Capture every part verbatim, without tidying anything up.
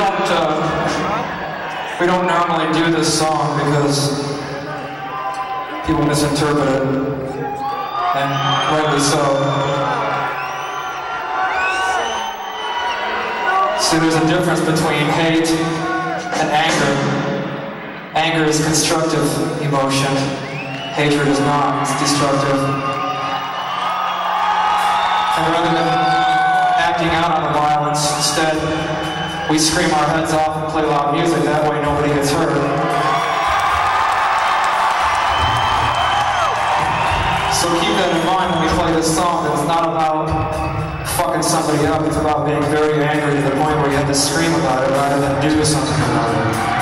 don't, uh, we don't normally do this song because people misinterpret it, and rightly so. See, there's a difference between hate and anger. Anger is constructive emotion. Hatred is not. It's destructive. And rather than acting out on the violence, instead, we scream our heads off and play loud music. That way nobody gets hurt. So keep that in mind when we play this song, that it's not about fucking somebody up. It's about being very angry to the point where you have to scream about it rather than do something about it.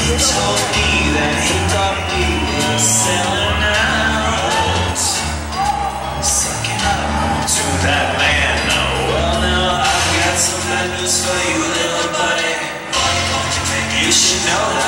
He told me that he thought we were selling out, sucking up to that man. Oh, well, now I've got some bad news for you, little buddy. You should know that